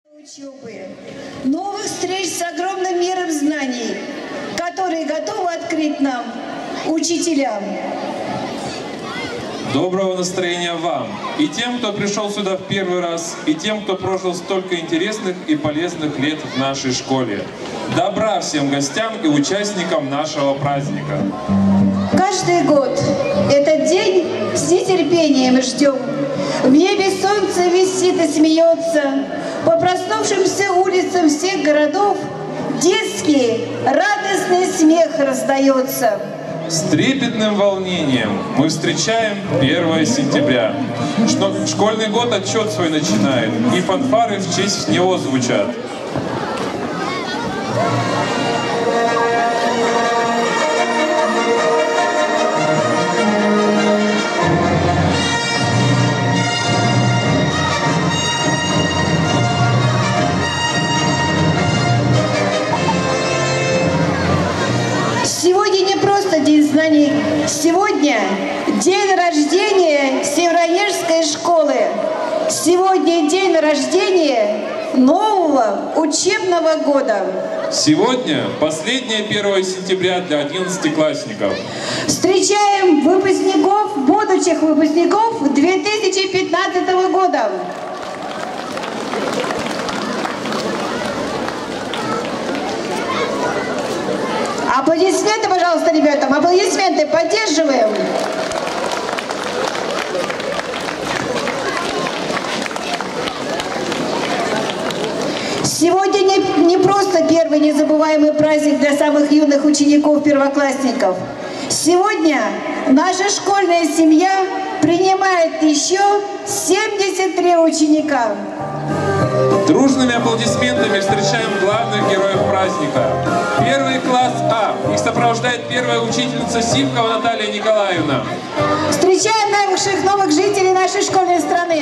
Учебы, новых встреч с огромным миром знаний, которые готовы открыть нам, учителям. Доброго настроения вам, и тем, кто пришел сюда в первый раз, и тем, кто прожил столько интересных и полезных лет в нашей школе. Добра всем гостям и участникам нашего праздника. Каждый год этот день с нетерпением ждем. В небе солнце висит и смеется, по проснувшимся улицам всех городов детский радостный смех раздается. С трепетным волнением мы встречаем 1 сентября. Школьный год отчет свой начинает, и фанфары в честь него звучат. Сегодня не просто День знаний, сегодня день рождения Северонежской школы. Сегодня день рождения нового учебного года. Сегодня последнее 1 сентября для 11-классников. Встречаем выпускников, будущих выпускников 2015 года. Аплодисменты, пожалуйста, ребятам. Аплодисменты поддерживаем. Сегодня не просто первый незабываемый праздник для самых юных учеников-первоклассников. Сегодня наша школьная семья принимает еще 73 ученика. Дружными аплодисментами встречаем главных героев праздника. 1 класс А. Их сопровождает первая учительница Сивкова Наталья Николаевна. Встречаем новых жителей нашей школьной страны.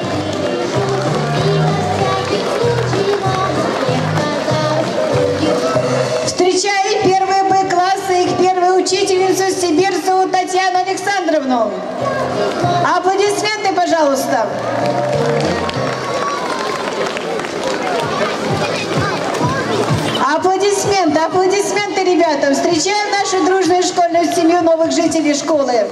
Встречаем 1 Б класса и их первую учительницу Сибирцеву Татьяну Александровну. Аплодисменты, пожалуйста. Аплодисменты, аплодисменты ребятам. Встречаем нашу дружную школьную семью новых жителей школы.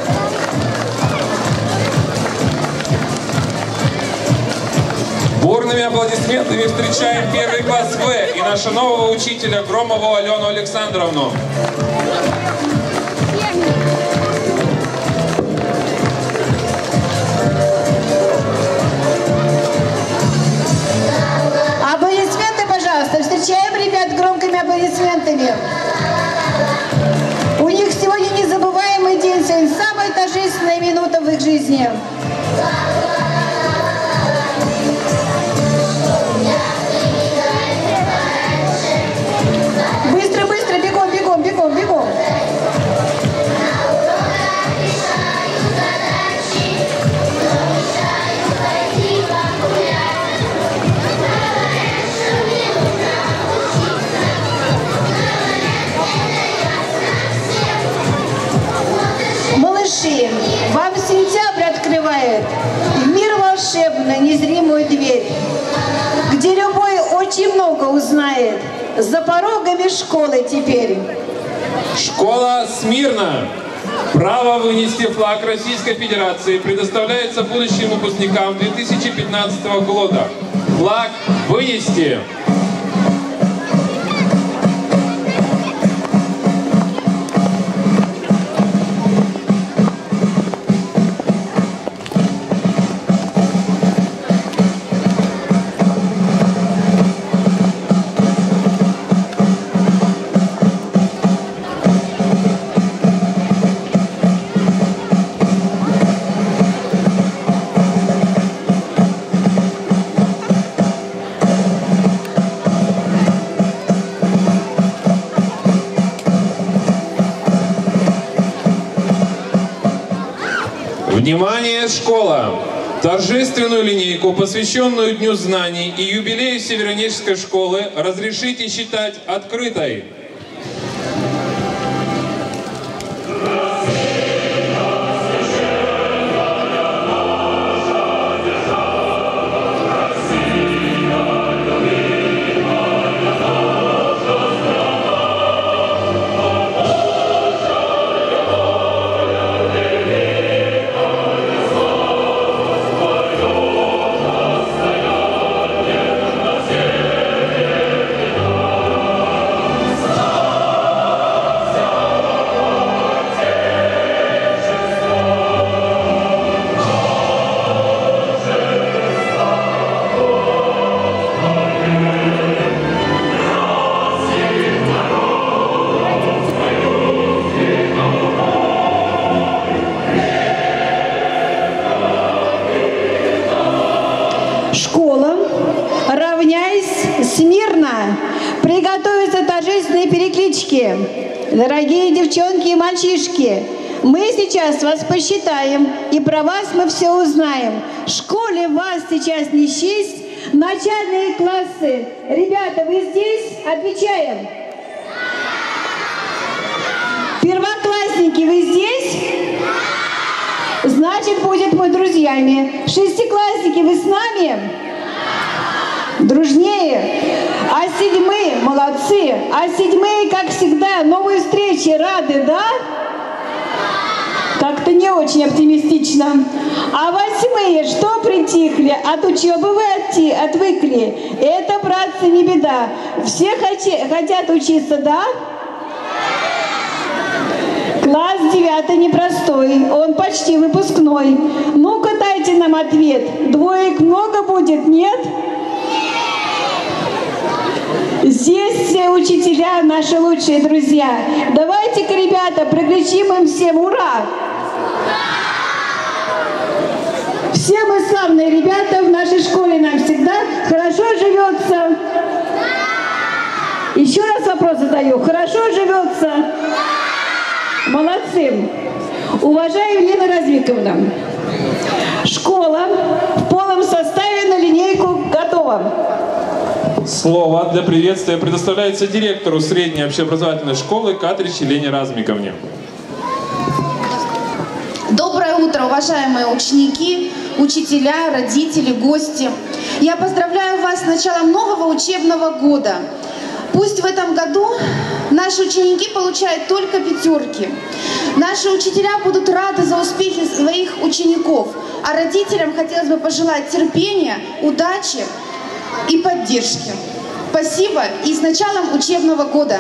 Бурными аплодисментами встречаем 1 класс В и нашего нового учителя Громову Алену Александровну. Аплодисменты, пожалуйста. Встречаем ребят громкими аплодисментами. У них сегодня незабываемый день, сегодня самая торжественная минута в их жизни. Быстро, быстро, бегом, бегом, бегом, бегом. Малыши, вам сентябрь открывает в мир волшебную незримую дверь, где любой очень много узнает за порогами школы теперь. Школа смирно. Право вынести флаг Российской Федерации предоставляется будущим выпускникам 2015 года. Флаг вынести. Внимание, школа! Торжественную линейку, посвященную Дню знаний и юбилею Северонежской школы, разрешите считать открытой. Россия! начинаются торжественные переклички. Дорогие девчонки и мальчишки, мы сейчас вас посчитаем, и про вас мы все узнаем. В школе вас сейчас не счесть. Начальные классы. Ребята, вы здесь? Отвечаем. Первоклассники, вы здесь? Значит, будет мы друзьями. Шестиклассники, вы с нами? Дружнее. А седьмые, молодцы. А седьмые, как всегда, новой встрече рады, да? Как-то не очень оптимистично. А восьмые, что притихли? От учебы вы отвыкли. Это, братцы, не беда. Все хотят учиться, да? Класс 9 непростой, он почти выпускной. Ну-ка дайте нам ответ. Двоек много будет, нет? Здесь все учителя наши лучшие друзья. Давайте-ка, ребята, прокричим им всем «Ура!». Все мы славные ребята, в нашей школе нам всегда хорошо живется. Еще раз вопрос задаю. Хорошо живется? Молодцы. Уважаемая Елена Развиковна, школа в полном составе на линейку готова. Слово для приветствия предоставляется директору средней общеобразовательной школы Катрич Елене Размиковне. Доброе утро, уважаемые ученики, учителя, родители, гости. Я поздравляю вас с началом нового учебного года. Пусть в этом году наши ученики получают только пятерки. Наши учителя будут рады за успехи своих учеников, а родителям хотелось бы пожелать терпения, удачи и поддержки. Спасибо и с началом учебного года!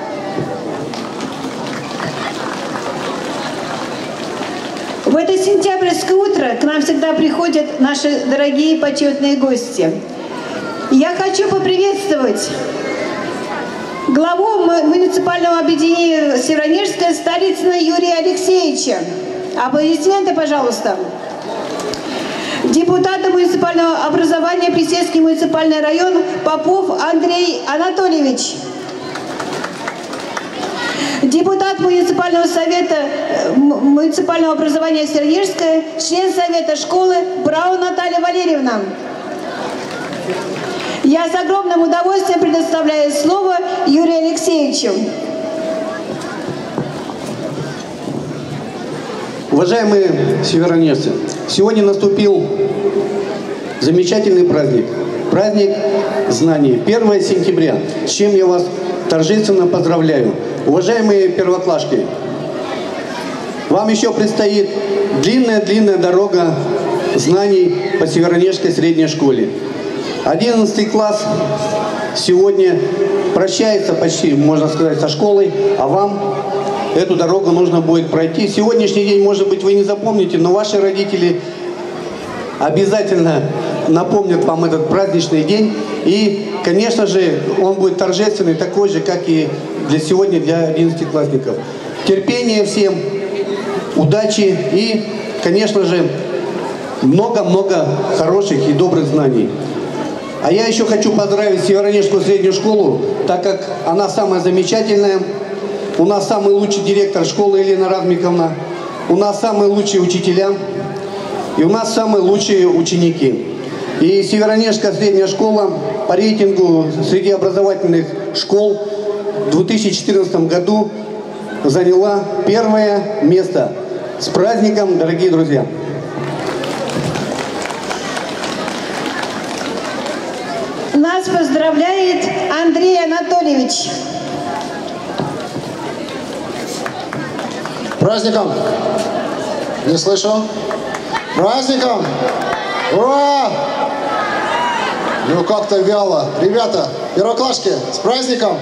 В это сентябрьское утро к нам всегда приходят наши дорогие почетные гости. Я хочу поприветствовать главу муниципального объединения Северонежская Столицына Юрия Алексеевича. Аплодисменты, пожалуйста. Депутата муниципального образования Плесецкий муниципальный район Попов Андрей Анатольевич. Депутат муниципального совета муниципального образования Северонежская, член совета школы Браун Наталья Валерьевна. Я с огромным удовольствием предоставляю слово Юрию Алексеевичу. Уважаемые северонежцы, сегодня наступил замечательный праздник. Праздник знаний. 1 сентября. С чем я вас торжественно поздравляю. Уважаемые первоклашки, вам еще предстоит длинная-длинная дорога знаний по Северонежской средней школе. 11 класс сегодня прощается почти, можно сказать, со школой, а вам эту дорогу нужно будет пройти. Сегодняшний день, может быть, вы не запомните, но ваши родители обязательно напомнят вам этот праздничный день. И, конечно же, он будет торжественный, такой же, как и сегодня для 11-классников. Терпения всем, удачи и, конечно же, много-много хороших и добрых знаний. А я еще хочу поздравить Северонежскую среднюю школу, так как она самая замечательная. У нас самый лучший директор школы Елена Размиковна, у нас самые лучшие учителя и у нас самые лучшие ученики. И Северонежская средняя школа по рейтингу среди образовательных школ в 2014 году заняла 1-е место. С праздником, дорогие друзья! Нас поздравляет Андрей Анатольевич. Праздником! Не слышу. Праздником! Ура! Ну как-то вяло. Ребята, первоклашки, с праздником!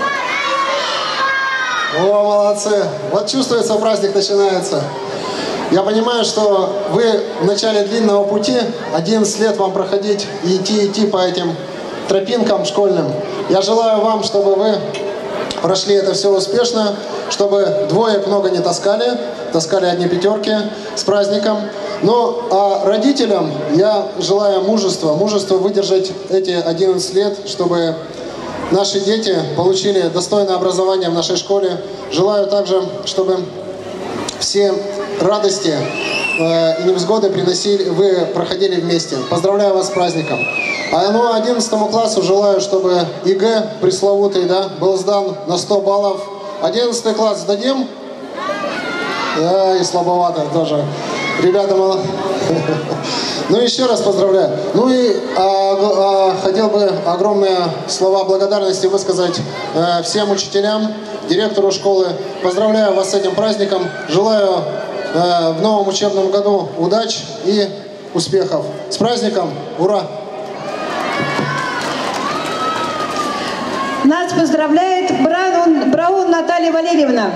О, молодцы! Вот чувствуется, праздник начинается. Я понимаю, что вы в начале длинного пути, 11 лет вам проходить и идти по этим тропинкам школьным. Я желаю вам, чтобы вы прошли это все успешно, чтобы двоек много не таскали, таскали одни пятерки с праздником. Ну, а родителям я желаю мужества выдержать эти 11 лет, чтобы наши дети получили достойное образование в нашей школе. Желаю также, чтобы все радости и невзгоды вы проходили вместе. Поздравляю вас с праздником. А 11 классу желаю, чтобы ЕГЭ пресловутый, да, был сдан на 100 баллов. 11 класс сдадим? Да, и слабовато тоже. Ребята, ну еще раз поздравляю. Ну и хотел бы огромные слова благодарности высказать всем учителям, директору школы. Поздравляю вас с этим праздником. Желаю в новом учебном году удач и успехов. С праздником! Ура! Нас поздравляет Браун Наталья Валерьевна.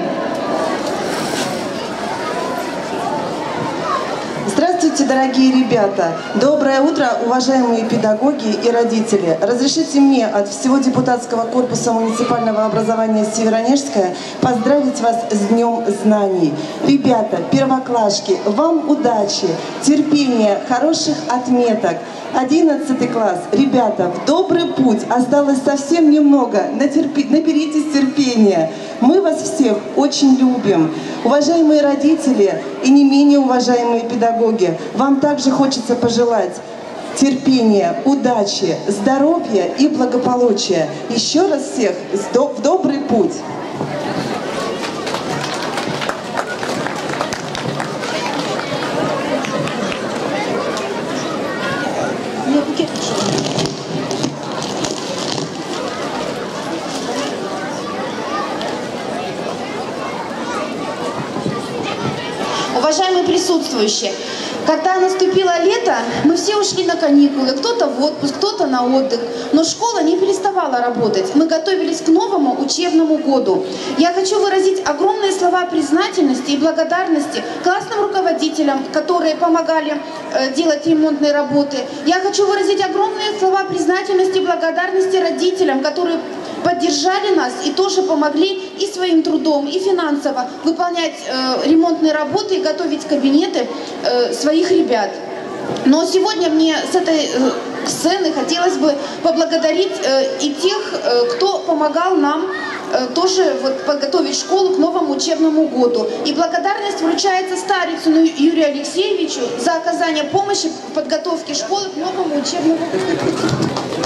Здравствуйте, дорогие ребята! Доброе утро, уважаемые педагоги и родители! Разрешите мне от всего депутатского корпуса муниципального образования Северонежское поздравить вас с Днем Знаний. Ребята, первоклашки, вам удачи, терпения, хороших отметок. 11 класс. Ребята, в добрый путь. Осталось совсем немного. Наберитесь терпения. Мы вас всех очень любим. Уважаемые родители и не менее уважаемые педагоги, вам также хочется пожелать терпения, удачи, здоровья и благополучия. Еще раз всех в добрый путь. Уважаемые присутствующие, когда наступило лето, мы все ушли на каникулы, кто-то в отпуск, кто-то на отдых, но школа не переставала работать. Мы готовились к новому учебному году. Я хочу выразить огромные слова признательности и благодарности классным руководителям, которые помогали делать ремонтные работы. Я хочу выразить огромные слова признательности и благодарности родителям, которые поддержали нас и тоже помогли и своим трудом, и финансово выполнять ремонтные работы и готовить кабинеты своих ребят. Но сегодня мне с этой сцены хотелось бы поблагодарить и тех, кто помогал нам тоже подготовить школу к новому учебному году. И благодарность вручается Старицыну Юрию Алексеевичу за оказание помощи в подготовке школы к новому учебному году.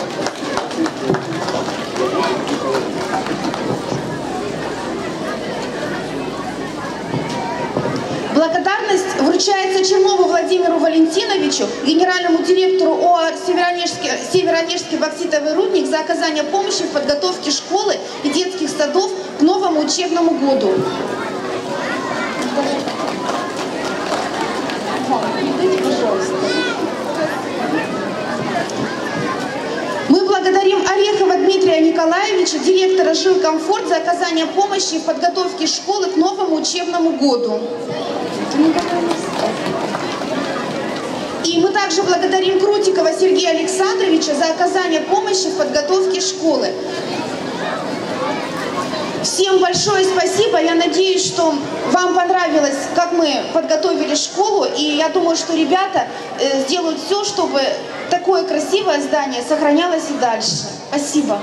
Благодарность вручается Чернову Владимиру Валентиновичу, генеральному директору ОАО «Северонежский бокситовый рудник» за оказание помощи в подготовке школы и детских садов к новому учебному году. Мы благодарим Орехова Дмитрия Николаевича, директора «Жилкомфорт», за оказание помощи в подготовке школы к новому учебному году. И мы также благодарим Крутикова Сергея Александровича за оказание помощи в подготовке школы. Всем большое спасибо. Я надеюсь, что вам понравилось, как мы подготовили школу. И я думаю, что ребята сделают все, чтобы такое красивое здание сохранялось и дальше. Спасибо.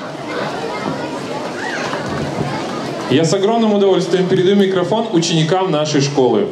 Я с огромным удовольствием передаю микрофон ученикам нашей школы.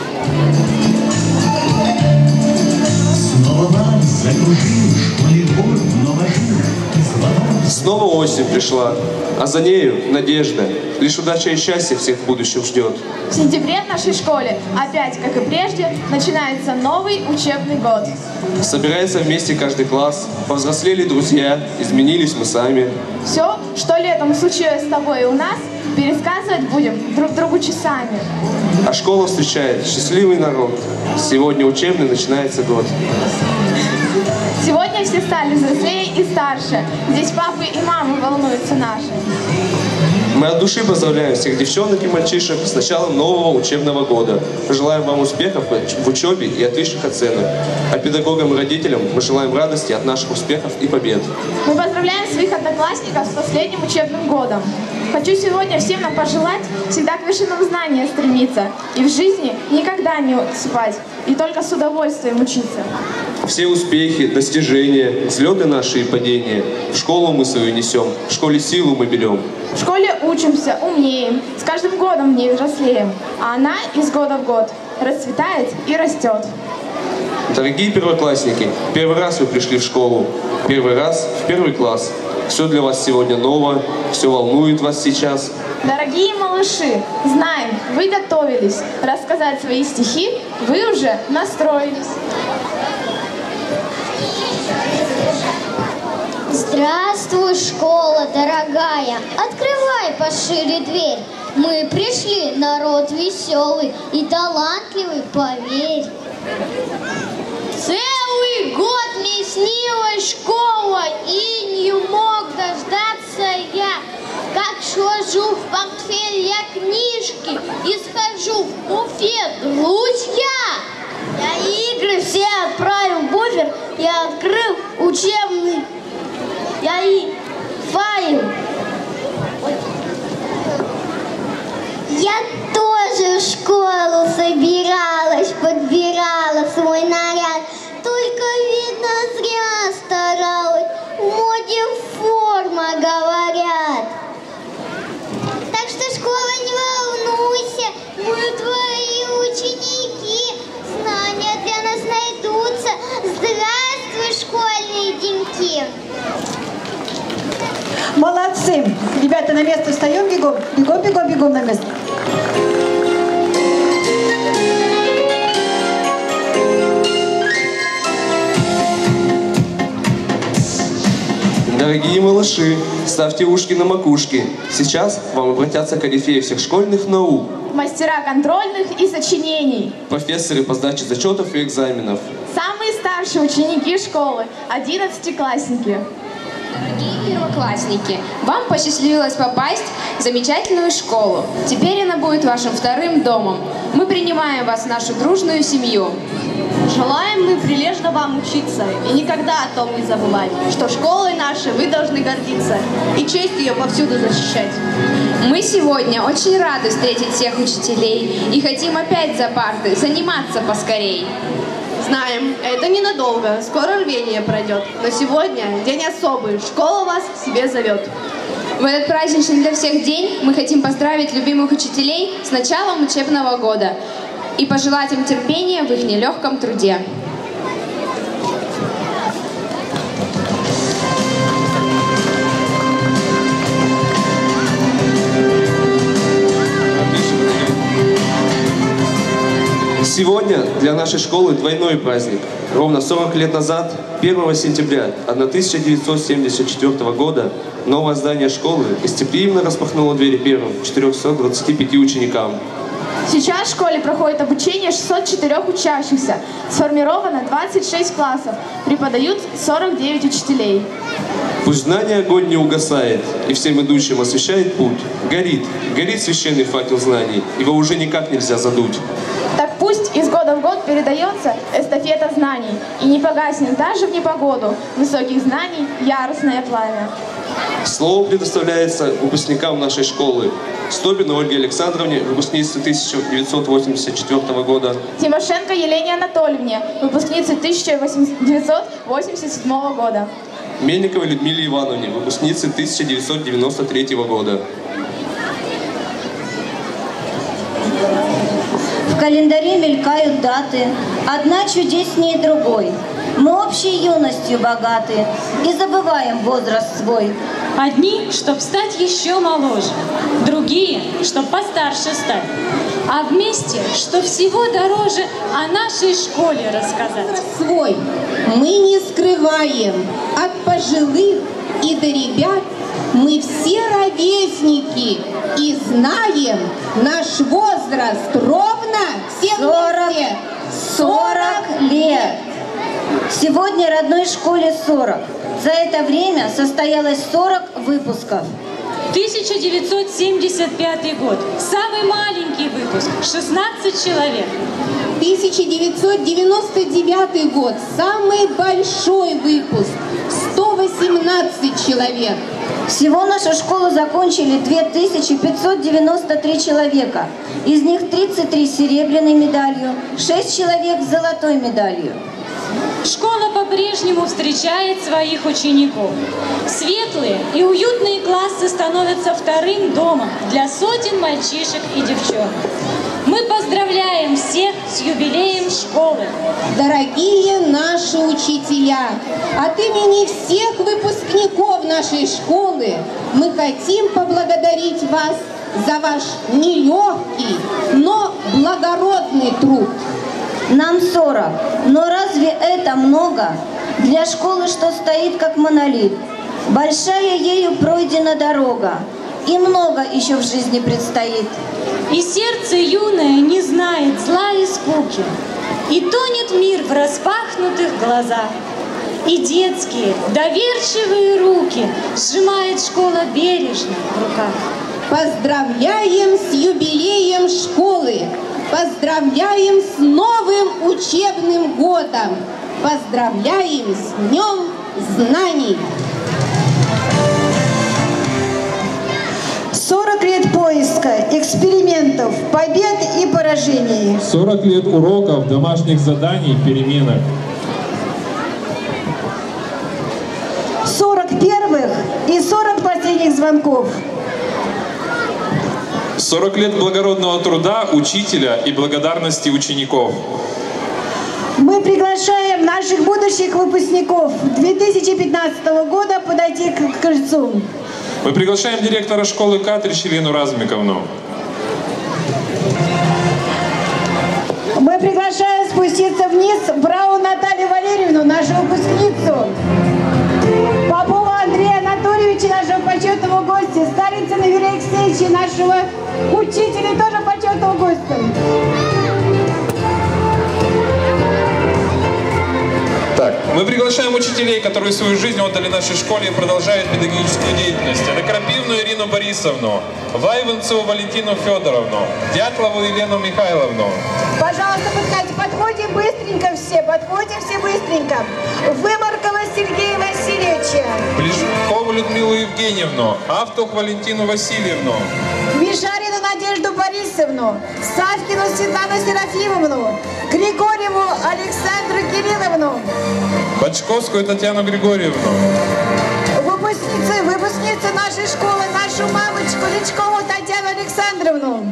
Снова осень пришла, а за нею надежда. Лишь удача и счастье всех в будущем ждет. В сентябре в нашей школе опять, как и прежде, начинается новый учебный год. Собирается вместе каждый класс, повзрослели друзья, изменились мы сами. Все, что летом случилось с тобой и у нас, пересказывать будем друг другу часами. А школа встречает счастливый народ. Сегодня учебный начинается год. Сегодня все стали взрослее и старше. Здесь папы и мамы волнуются наши. Мы от души поздравляем всех девчонок и мальчишек с началом нового учебного года. Желаем вам успехов в учебе и отличных оценок. А педагогам и родителям мы желаем радости от наших успехов и побед. Мы поздравляем своих одноклассников с последним учебным годом. Хочу сегодня всем нам пожелать всегда к вершинам знания стремиться и в жизни никогда не отступать, и только с удовольствием учиться. Все успехи, достижения, взлеты наши и падения в школу мы свою несем, в школе силу мы берем. В школе учимся, умнеем, с каждым годом в ней взрослеем, а она из года в год расцветает и растет. Дорогие первоклассники, первый раз вы пришли в школу, первый раз в первый класс. Все для вас сегодня ново, все волнует вас сейчас. Дорогие малыши, знаем, вы готовились рассказать свои стихи, вы уже настроились. Здравствуй, школа дорогая, открывай пошире дверь. Мы пришли, народ веселый и талантливый, поверь. Целый год мне снилась школа, и не мог дождаться я. Как сложу в портфель я книжки и схожу в буфет, друзья. Я игры все отправил в буфер, я открыл учебный файл. Я тоже в школу собиралась, подбирала свой наряд. Только, видно, зря старалась, в моде форма, говорят. Так что, школа, не волнуйся, мы твои ученики, знания для нас найдутся. Здравствуй, школьные деньки. Молодцы! Ребята, на место встаем, бегом, бегом, бегом, бегом на место. Дорогие малыши, ставьте ушки на макушке. Сейчас вам обратятся корифеи всех школьных наук. Мастера контрольных и сочинений. Профессоры по сдаче зачетов и экзаменов. Самые старшие ученики школы, 11-классники. Дорогие первоклассники, вам посчастливилось попасть в замечательную школу. Теперь она будет вашим вторым домом. Мы принимаем вас в нашу дружную семью. Желаем мы прилежно вам учиться и никогда о том не забывать, что школой нашей вы должны гордиться и честь ее повсюду защищать. Мы сегодня очень рады встретить всех учителей и хотим опять за парты заниматься поскорей. Знаем, это ненадолго, скоро рвение пройдет, но сегодня день особый, школа вас к себе зовет. В этот праздничный для всех день мы хотим поздравить любимых учителей с началом учебного года и пожелать им терпения в их нелегком труде. Сегодня для нашей школы двойной праздник. Ровно 40 лет назад, 1 сентября 1974 года, новое здание школы гостеприимно распахнуло двери первым 425 ученикам. Сейчас в школе проходит обучение 604 учащихся, сформировано 26 классов, преподают 49 учителей. Пусть знание огонь не угасает, и всем идущим освещает путь. Горит, горит священный факел знаний, его уже никак нельзя задуть. Так пусть из года в год передается эстафета знаний, и не погаснет даже в непогоду высоких знаний яростное пламя. Слово предоставляется выпускникам нашей школы. Стопину Ольге Александровне, выпускнице 1984 года. Тимошенко Елене Анатольевне, выпускнице 1987 года. Мельниковой Людмиле Ивановне, выпускнице 1993 года. В календаре мелькают даты, одна чудеснее другой. Мы общей юностью богаты и забываем возраст свой. Одни, чтоб стать еще моложе, другие, чтоб постарше стать. А вместе, что всего дороже, о нашей школе рассказать. Свой мы не скрываем от пожилых и до ребят. Мы все ровесники и знаем наш возраст ровно все 40 лет. Сегодня родной школе 40. За это время состоялось 40 выпусков. 1975 год. Самый маленький выпуск. 16 человек. 1999 год. Самый большой выпуск. 118 человек. Всего нашу школу закончили 2593 человека. Из них 33 с серебряной медалью, 6 человек с золотой медалью. Школа по-прежнему встречает своих учеников. Светлые и уютные классы становятся вторым домом для сотен мальчишек и девчонок. Мы поздравляем всех с юбилеем школы. Дорогие наши учителя, от имени всех выпускников нашей школы мы хотим поблагодарить вас за ваш нелегкий, но благородный труд. Нам 40, но разве это много? Для школы, что стоит как монолит. Большая ею пройдена дорога, и много еще в жизни предстоит. И сердце юное не знает зла и скуки, и тонет мир в распахнутых глазах. И детские, доверчивые руки сжимает школа бережно в руках. Поздравляем с юбилеем школы! Поздравляем с новым учебным годом! Поздравляем с Днем Знаний! 40 лет поиска, экспериментов, побед и поражений. 40 лет уроков, домашних заданий, переменок. 40 первых и 40 последних звонков. 40 лет благородного труда учителя и благодарности учеников. Мы приглашаем наших будущих выпускников 2015 года подойти к крыльцу. Мы приглашаем директора школы Катрич Елену Размиковну. Мы приглашаем спуститься вниз Браун Наталью Валерьевну, нашу выпускницу. Попова Андрея Анатольевича, нашего почетного гостя. Старицына Юрия Алексеевича, нашего учителя и тоже почетного гостя. Так, мы приглашаем учителей, которые свою жизнь отдали нашей школе и продолжают педагогическую деятельность. Это Крапивну Ирину Борисовну, Вайвенцеву Валентину Федоровну, Дятлову Елену Михайловну. Пожалуйста, подходим быстренько все, подходим все быстренько. Вымаркова Сергея Васильевича. Плешкову Людмилу Евгеньевну, Автух Валентину Васильевну. Мишарину Надежду Борисовну, Савкину Светлану Серафимовну, Григорьеву Александру Кирилловну. Бочковскую Татьяну Григорьевну. Выпускницы нашей школы, нашу мамочку Личкову Татьяну Александровну.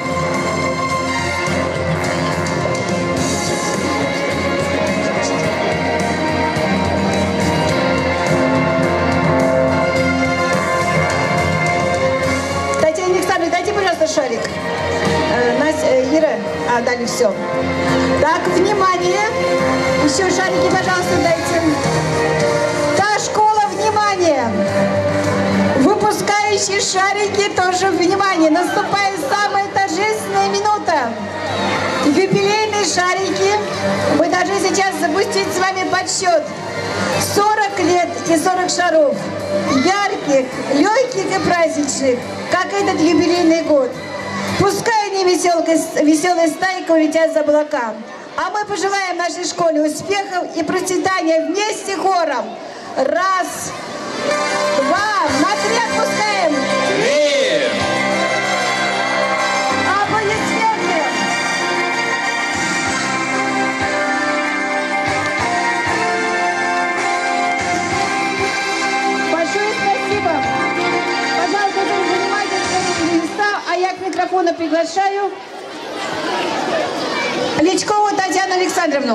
Татьяна Александровна, дайте, пожалуйста, шарик. Ира, дали все. Так, внимание. Еще шарики, пожалуйста, дайте. Та школа, внимание. Выпускающие шарики, тоже внимание. Наступает самая торжественная минута. Юбилейные шарики. Мы должны сейчас запустить с вами подсчет. 40 лет и 40 шаров. Ярких, легких и праздничных, как этот юбилейный год. Пускай они веселой стайкой улетят за облака. А мы пожелаем нашей школе успехов и процветания вместе хором. Раз, два, на 3 отпускаем. 3. Аплодисменты. Большое спасибо. Пожалуйста, занимайтесь своими местами, а я к микрофону приглашаю Личкову Татьяну Александровну.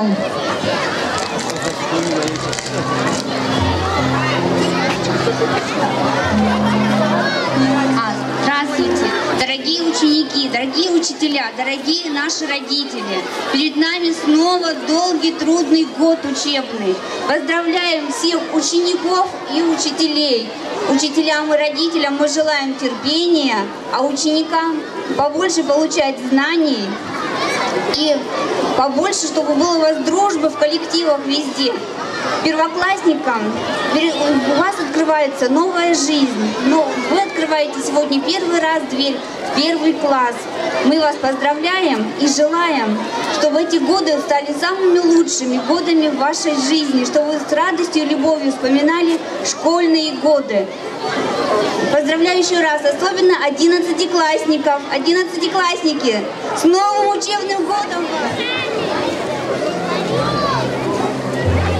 Здравствуйте, дорогие ученики, дорогие учителя, дорогие наши родители. Перед нами снова долгий, трудный год учебный. Поздравляем всех учеников и учителей. Учителям и родителям мы желаем терпения, а ученикам побольше получать знаний и побольше, чтобы было у вас дружбы в коллективах везде. Первоклассникам у вас открывается новая жизнь, но вы открываете сегодня первый раз дверь в первый класс. Мы вас поздравляем и желаем, чтобы эти годы стали самыми лучшими годами в вашей жизни, чтобы вы с радостью и любовью вспоминали школьные годы. Поздравляю еще раз, особенно 11-классников. 11-классники, с новым учебным годом!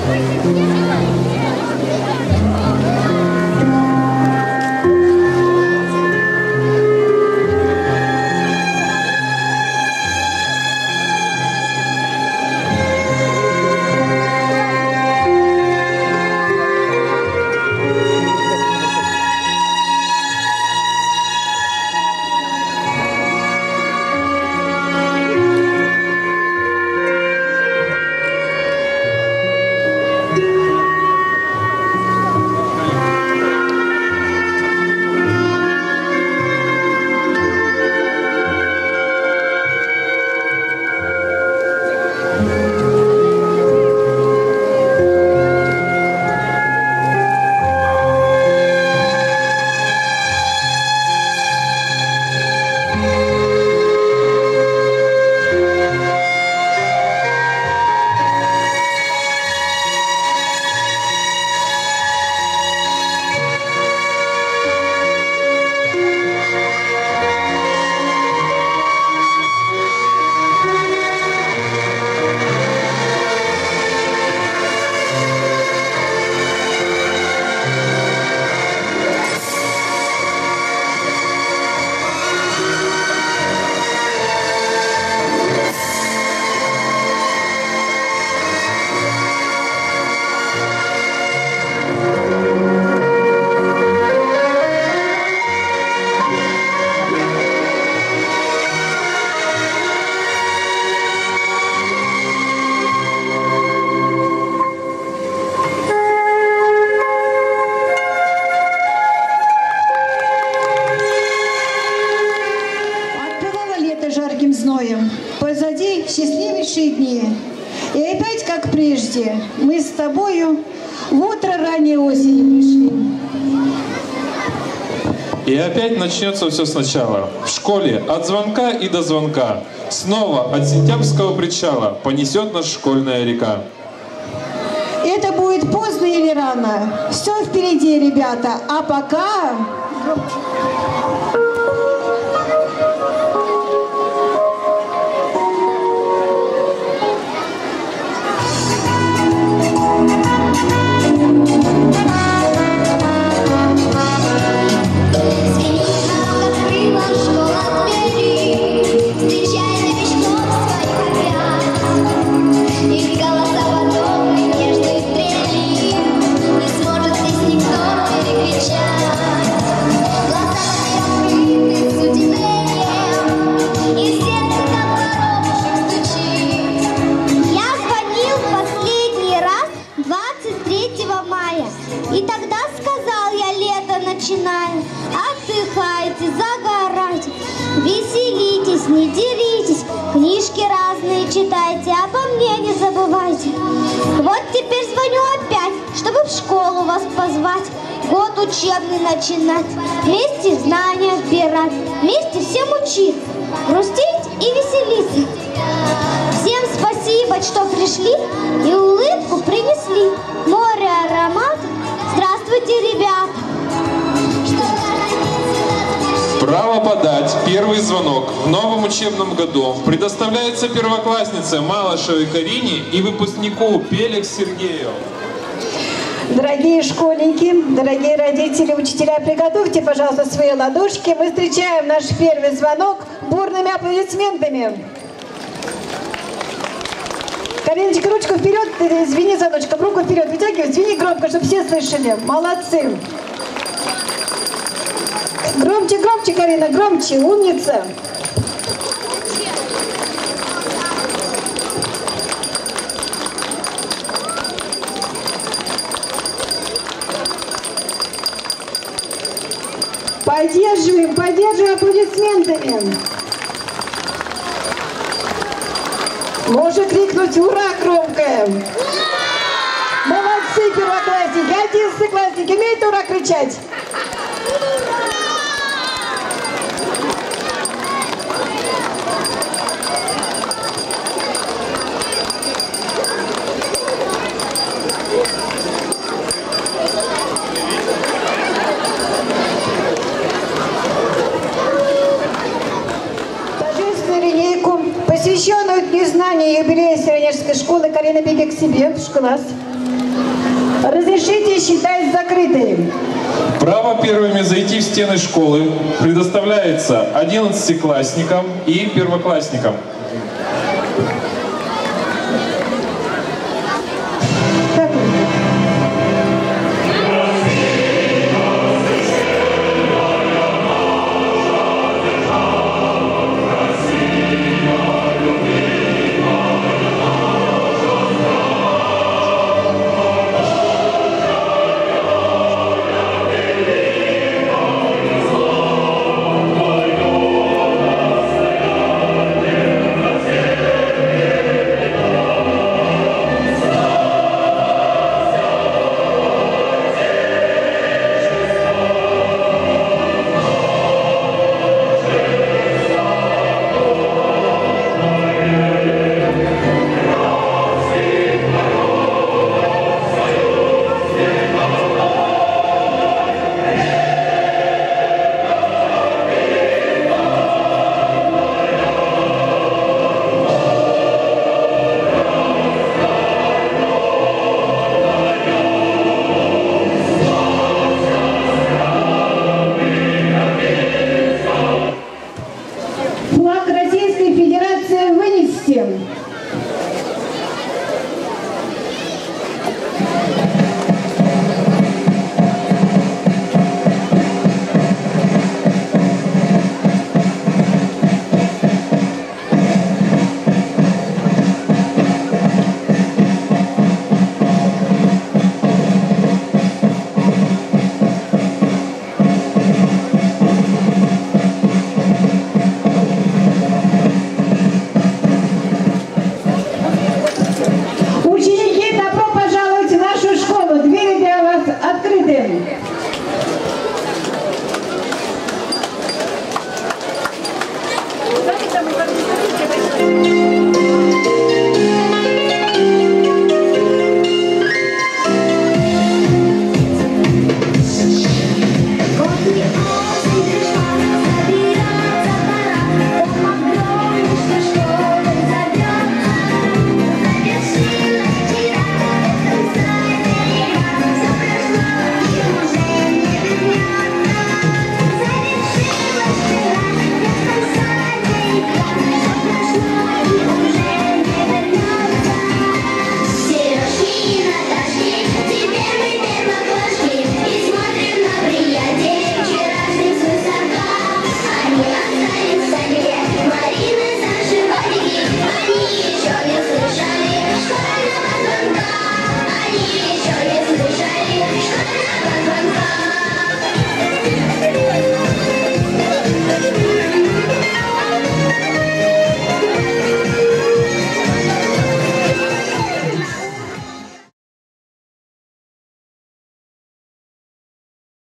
весною, позади счастливейшие дни. И опять, как прежде, мы с тобою в утро ранней осени пришли. И опять начнется все сначала. В школе от звонка и до звонка. Снова от сентябрьского причала понесет нас школьная река. Это будет поздно или рано. Все впереди, ребята. А пока... Отдыхайте, загорайте, веселитесь, не деритесь, книжки разные читайте, обо мне не забывайте. Вот теперь звоню опять, чтобы в школу вас позвать, год учебный начинать, вместе знания вбирать, вместе всем учиться, грустить и веселиться. Всем спасибо, что пришли и улыбку принесли. Море аромат. Здравствуйте, ребята! Право подать первый звонок в новом учебном году предоставляется первокласснице Малышевой Карине и выпускнику Пеликс Сергею. Дорогие школьники, дорогие родители, учителя, приготовьте, пожалуйста, свои ладошки. Мы встречаем наш первый звонок бурными аплодисментами. Кариночка, ручку вперед, извини, звоночком, руку вперед вытягивай, извини громко, чтобы все слышали. Молодцы. Громче, громче, Карина, громче, умница. Поддерживаем, поддерживаем аплодисментами. Можно крикнуть «Ура!» громкое. Молодцы, первоклассники, 11-классники, умеют «Ура!» кричать? Посвященную Дню знания и юбилею Севернежской школы, Карина, беги к себе в класс. Разрешите считать закрытой. Право первыми зайти в стены школы предоставляется 11-классникам и первоклассникам.